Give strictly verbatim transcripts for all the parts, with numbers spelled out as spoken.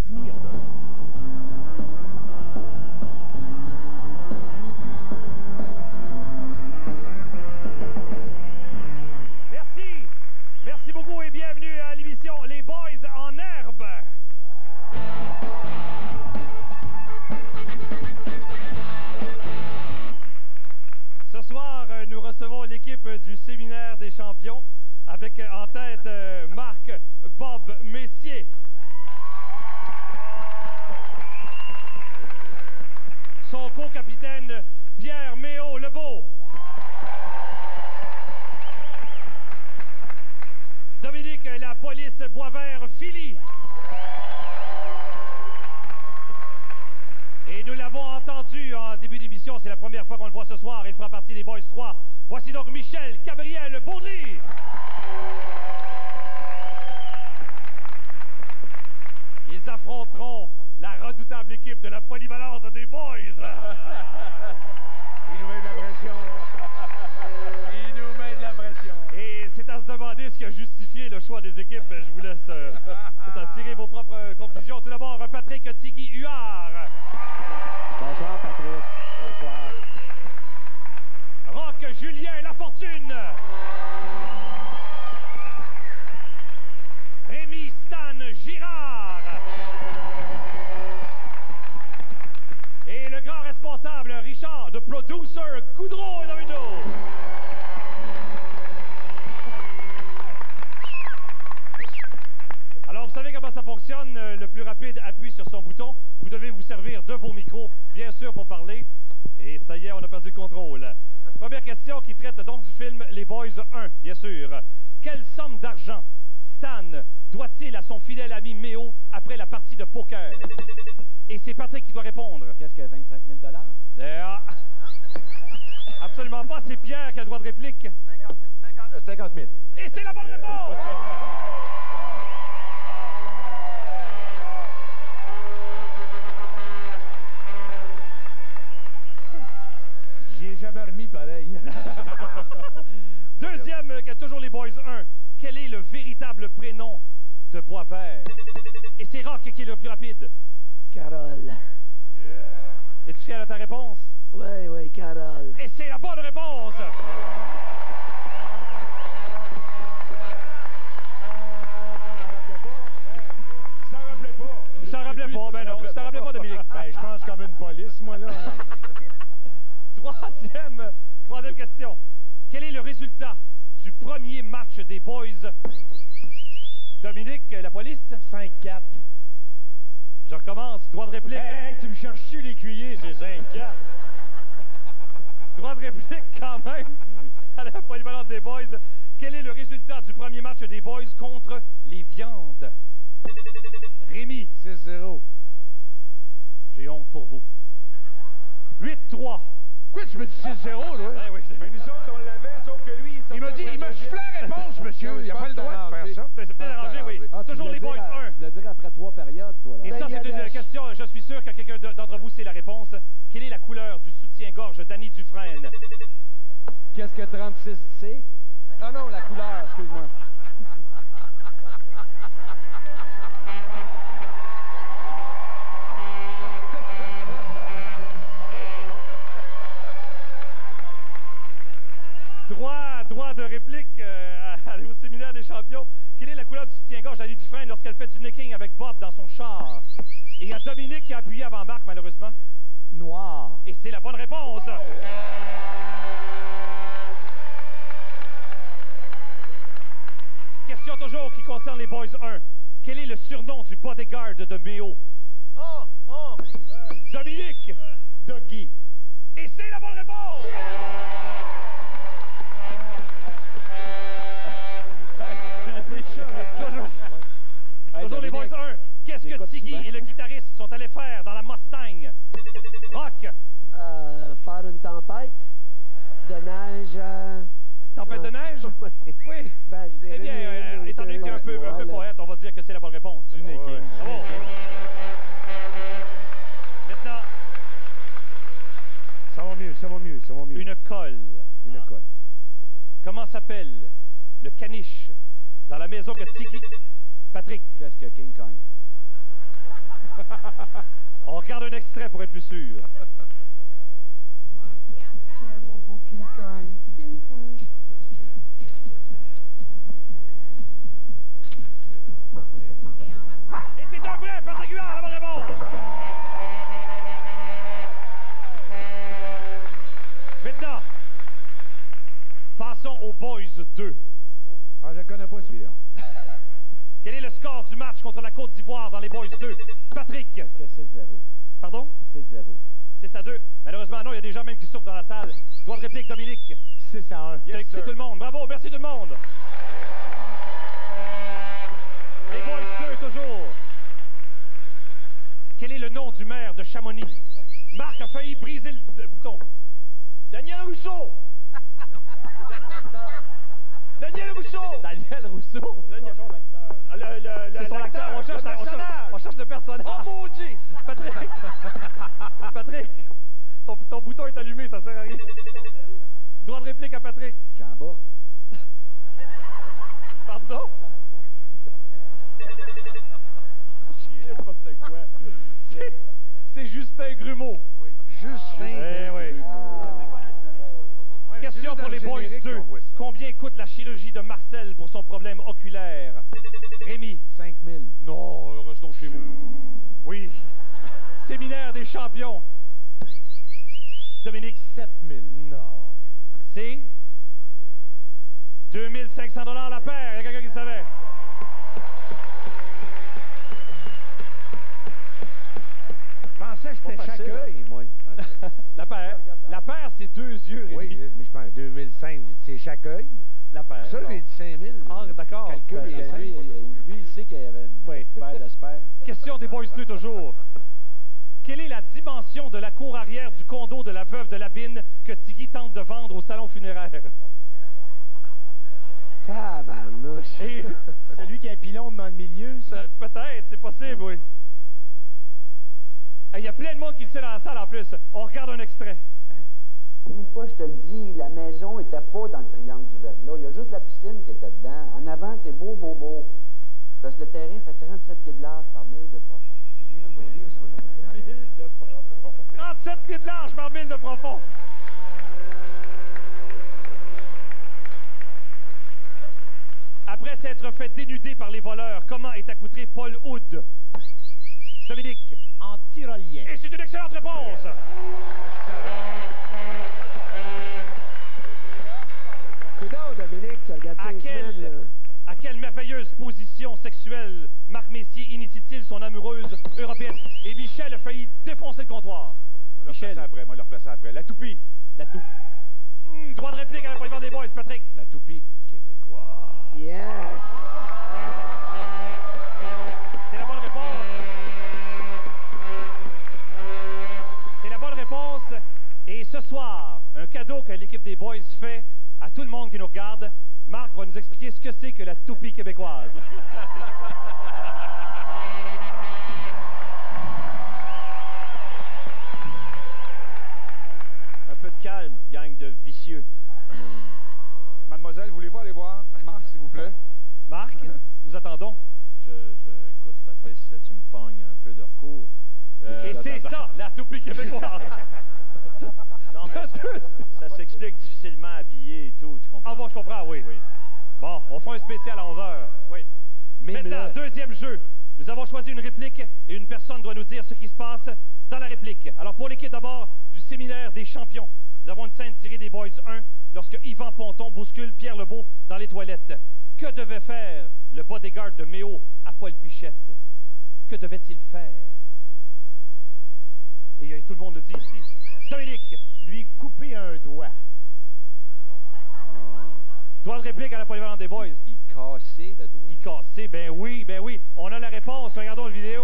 l'avenir de... Merci. Merci beaucoup et bienvenue à l'émission Les Boys en herbe. Ce soir, nous recevons l'équipe du Séminaire des Champions avec en tête euh, Marc Bob Messier. Son co-capitaine Pierre Méo-Lebeau. Dominique La Police Boisvert-Philly. Et nous l'avons entendu en début d'émission, c'est la première fois qu'on le voit ce soir. Il fera partie des Boys trois. Voici donc Michel Gabriel Baudry. Ils affronteront la redoutable équipe de la polyvalente des Boys. Il nous met de la pression. Il nous met de la pression. Et c'est à se demander ce qui a justifié le choix des équipes. Je vous laisse euh, tirer vos propres conclusions. Tout d'abord, Patrick Tigui Huard. Bonsoir, Patrick. Bonsoir. Roch Julien Lafortune. Rémi Stan Girard. Et le grand responsable, Richard, de producer Goudreau et Domino. Alors, vous savez comment ça fonctionne. Le plus rapide appuie sur son bouton. Vous devez vous servir de vos micros, bien sûr, pour parler. Et ça y est, on a perdu le contrôle. Première question qui traite donc du film Les Boys un, bien sûr. Quelle somme d'argent Stan doit-il à son fidèle ami Méo après la partie de poker? Et c'est Patrick qui doit répondre. Qu'est-ce que vingt-cinq mille dollars? Euh, absolument pas, c'est Pierre qui a le droit de réplique. cinquante mille. Et c'est la bonne réponse! J'y ai jamais remis pareil. Deuxième, euh, toujours les Boys un. Quel est le véritable prénom de Boisvert? Et c'est Roch qui est le plus rapide. Carole. Es-tu fier de ta réponse? Oui, oui, Carole. Et c'est la bonne réponse! Il s'en rappelait pas. Il s'en rappelait pas, ben non. Il s'en rappelait pas, Dominique. Ben, je pense comme une police, moi, là. Troisième, troisième question. Quel est le résultat du premier match des Boys? Dominique, la police? cinq quatre. Je recommence. Droit de réplique. Hey, hey, tu me cherches-tu l'écuyer, c'est cinq quatre. Droit de réplique quand même à la polyvalente des Boys. Quel est le résultat du premier match des Boys contre les Viandes? Rémi. six zéro. J'ai honte pour vous. huit trois. Pourquoi tu me dis six zéro, toi? Eh oui, Mais nous autres, on l'avait, sauf que lui, il m'a dit, il m'a soufflé la réponse, monsieur. Il n'a pas le droit de faire ça. c'est peut-être arrangé, oui. Ah, tu Toujours voulais les Boys dire à- un. Tu voulais dire après trois périodes, toi, là. Et ça, c'est une Bangladesh. question, je suis sûr que quelqu'un de- d'entre vous sait la réponse. Quelle est la couleur du soutien-gorge d'Annie Dufresne? Qu'est-ce que trente-six C? Ah non, la couleur, excuse-moi. Droit, droit de réplique euh, à- au Séminaire des Champions. Quelle est la couleur du soutien-gorge d'Annie Dufresne lorsqu'elle fait du necking avec Bob dans son char? Et il y a Dominique qui a appuyé avant Marc, malheureusement. Noir. Et c'est la bonne réponse. Question toujours qui concerne les Boys un. Quel est le surnom du bodyguard de Méo? Oh, oh. Dominique. Doggy. Et c'est la bonne réponse. toujours Hey, toujours les Boys Dominique, un. Qu'est-ce que j'écoute Tiggy souvent. et le guitariste sont allés faire dans la Mustang? Rock. Euh, faire une tempête de neige. euh, Tempête de neige? Oui. Oui. Ben, je dirais Eh bien, euh, une- étant donné qu'il est un peu, un peu Voilà. poète, on va dire que c'est la bonne réponse. Du necking. Bravo. Maintenant, Ça va mieux, ça va mieux, ça va mieux. une colle. Une colle. Comment s'appelle le caniche dans la maison que Tiggy... Patrick. Qu'est-ce que King Kong? On regarde un extrait pour être plus sûr. Et c'est un vrai, Patrick Huard, la bonne réponse! Maintenant, passons aux Boys deux. Ah, je ne connais pas celui-là. Quel est le score du match contre la Côte d'Ivoire dans les Boys deux? Patrick? Que c'est zéro. Pardon? C'est zéro. six à deux. Malheureusement, non, il y a des gens même qui souffrent dans la salle. Droit de réplique, Dominique. six à un. Yes, c'est tout le monde. Bravo, merci tout le monde. Les Boys deux, toujours. Quel est le nom du maire de Chamonix? Marc a failli briser le, le bouton. Daniel Rousseau! Daniel Rousseau! Daniel Rousseau. Daniel, non, l'acteur. Ah, Le, le, le, C'est son acteur. On cherche, le la- on, personnage. cherche, on cherche le personnage. Oh, maudit! Patrick! Patrick! Ton, ton bouton est allumé, ça sert à rien. Droit de réplique à Patrick. Jean Bourque. Pardon? N'importe quoi. C'est- C'est Justin Grumeau. Oui. Justin. Eh oui. Ouais, Question c'est pour dans les le Boys générique deux. qu'on voit ça. Combien coûte la chirurgie de Marcel pour son problème oculaire? Rémi? cinq mille. Non, restons chez vous. Oui. Séminaire des champions. Dominique? sept mille. Non. C'est deux mille cinq cents dollars la paire. Il y a quelqu'un qui savait? Je pensais que c'était Pas chaque facile, œil, moi. La paire. La paire, c'est deux yeux, Rémi. Oui, mais je pense deux mille cinq, c'est chaque œil. La paire. Ça, bon. j'ai dit cinq mille. Ah, d'accord. Calcul, Parce les que cinq, lui, pas il, toujours, lui, il sait qu'il y avait une Oui. paire d'espères. Question des Boys deux toujours. Quelle est la dimension de la cour arrière du condo de la veuve de Labine que Tiggy tente de vendre au salon funéraire? Tabarnouche. Et Celui qui a un pylône dans le milieu, ça. ça- peut-être, c'est possible, oui. Il y a plein de monde qui le sait dans la salle en plus. On regarde un extrait. Une fois, je te le dis, la maison était pas dans le triangle du verglas. Il y a juste la piscine qui était dedans. En avant, c'est beau, beau, beau. Parce que le terrain fait trente-sept pieds de large par mille de profond. trente-sept pieds de large par mille de profond. Après s'être fait dénuder par les voleurs, comment est accoutré Paul Hood? Dominique? En tyrolien. Et c'est une excellente réponse! C'est donc, Dominique, tu regardes ça À les semaines, quelle, là. à quelle merveilleuse position sexuelle Marc Messier initie-t-il son amoureuse européenne? Et Michel a failli défoncer le comptoir. Moi, le Michel. replacer après, moi, le replacer après. La toupie. La toupie. Hum, droit de réplique à la polyvalente des Boys, Patrick. La toupie québécoise. Yes! C'est la bonne réponse. C'est la bonne réponse. Et ce soir, un cadeau que l'équipe des Boys fait à tout le monde qui nous regarde. Marc va nous expliquer ce que c'est que la toupie québécoise. Un peu de calme, gang de vicieux. Mademoiselle, voulez-vous aller voir Marc, s'il vous plaît? Marc, nous attendons. Je, je, écoute, Patrice, tu me pognes un peu de recours. Euh, Et c'est ça, la toupie québécoise. Non, mais ça, ça s'explique difficilement habillé et tout, tu comprends? Ah bon, je comprends, oui. Oui. Bon, on fait un spécial à onze heures. Oui. Maintenant, deuxième jeu. Nous avons choisi une réplique et une personne doit nous dire ce qui se passe dans la réplique. Alors, pour l'équipe d'abord du séminaire des champions, nous avons une scène tirée des Boys un lorsque Yvan Ponton bouscule Pierre Lebeau dans les toilettes. Que devait faire le bodyguard de Méo à Paul Pichette? Que devait-il faire? Et euh, tout le monde le dit ici. Dominique, Lui couper un doigt. droit de réplique à la polyvalente des Boys. Il cassait le doigt. Il cassait, ben oui, ben oui. On a la réponse, regardons la vidéo.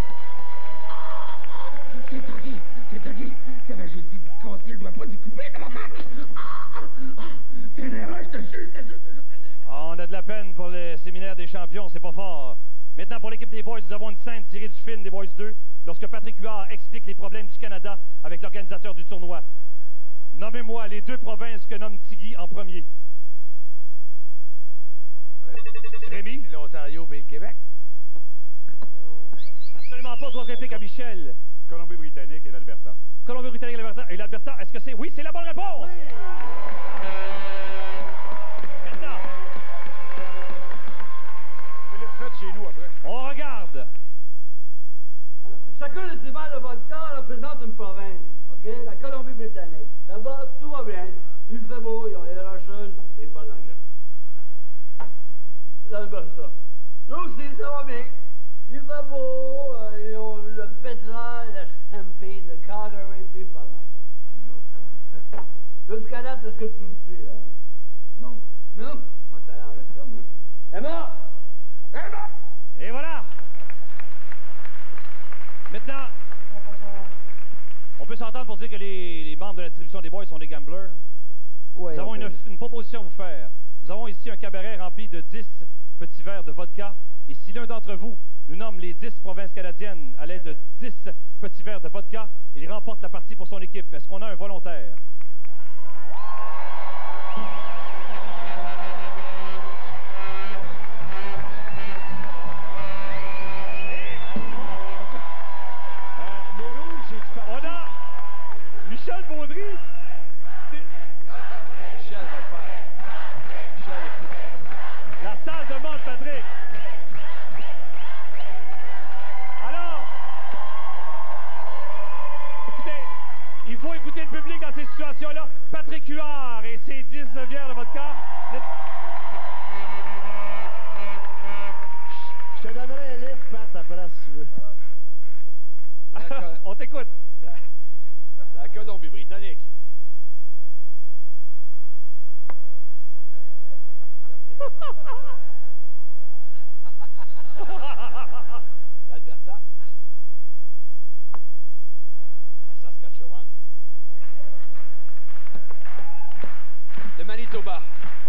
C'est-à-dire, c'est-à-dire, c'est la justice qui casse, il doit pas d'y couper de la main. C'est une erreur, je te jure, c'est juste, c'est juste une erreur. Ah, on a de la peine pour le séminaire des champions, c'est pas fort. Maintenant, pour l'équipe des Boys, nous avons une scène tirée du film des Boys deux, lorsque Patrick Huard explique les problèmes du Canada avec l'organisateur du tournoi. Nommez-moi les deux provinces que nomme Tiggy en premier. Rémi? L'Ontario et le Québec. Absolument pas. Trois répliques à Michel. Colombie-Britannique et l'Alberta. Colombie-Britannique et l'Alberta. Et l'Alberta, est-ce que c'est... Oui, c'est la bonne réponse! Oui. Maintenant, Je l'ai fait chez nous après. on regarde. Chacun des festivals de vodka représente une province, OK? La Colombie-Britannique. Là-bas, tout va bien. Il fait beau, ils ont les rocheuses, et pas d'anglais. L'Alberta. Nous aussi, ça va bien. Il fait beau, euh, ils ont le pétrole, le Stampede, le Calgary, puis pas d'anglais. Jusqu'à date, est-ce que tu me suis, là? Non. Non? Moi, t'as l'air de ça, moi. Emma! Emma! Et voilà. Maintenant, on peut s'entendre pour dire que les, les membres de la distribution des boys sont des gamblers. Ouais, Nous avons une, une proposition à vous faire. Nous avons ici un cabaret rempli de dix petits verres de vodka. Et si l'un d'entre vous nous nomme les dix provinces canadiennes à l'aide de dix petits verres de vodka, il remporte la partie pour son équipe. Est-ce qu'on a un volontaire? On a Michel Baudry. Michel va le faire. Michel. La salle demande Patrick. Alors, écoutez, il faut écouter le public dans ces situations-là. Patrick Huard et ses dix bières de vodka. Je te donnerai un livre, Pat, après, si tu veux. On t'écoute. La, la Colombie-Britannique. L'Alberta. Saskatchewan. Le Manitoba.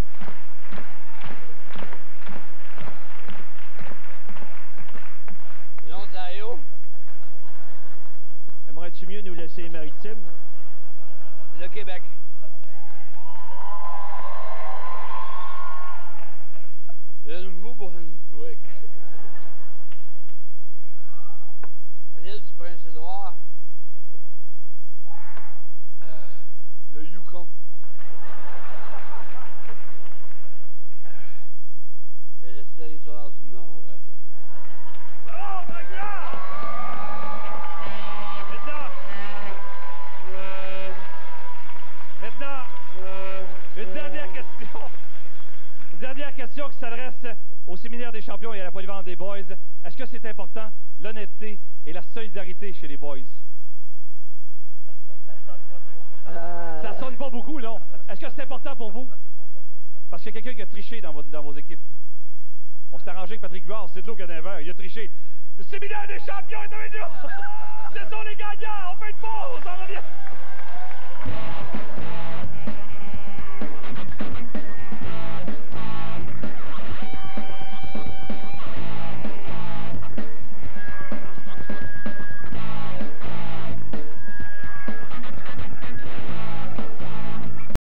L'Ontario. Aimerais-tu mieux nous laisser les maritimes? Le Québec. Le Nouveau-Brunswick. L'île du Prince-Édouard. Euh, le Yukon. Et le territoire du Nord-Ouest. Oh, Dracula! Maintenant, maintenant, une dernière question. Une dernière question qui s'adresse au séminaire des champions et à la polyvalente des boys. Est-ce que c'est important, l'honnêteté et la solidarité chez les boys? Euh, Ça sonne pas beaucoup, non? Est-ce que c'est important pour vous? Parce qu'il y a quelqu'un qui a triché dans vos, dans vos équipes. On s'est arrangé avec Patrick Huard, c'est de l'eau qu'il y a dans un verre, il a triché. Le séminaire des champions est avec nous! Ce sont les gagnants! On fait une pause!